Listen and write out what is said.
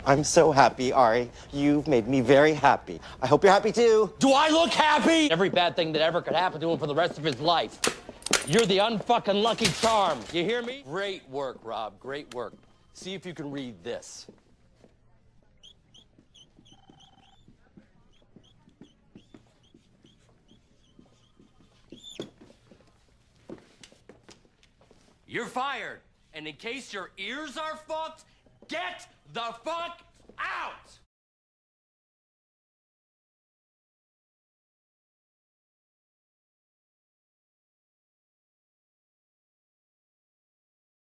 I'm so happy, Ari. You've made me very happy. I hope you're happy too. Do I look happy? Every bad thing that ever could happen to him for the rest of his life. You're the unfucking lucky charm. You hear me? Great work, Rob. Great work. See if you can read this. You're fired. And in case your ears are fucked, get the fuck out!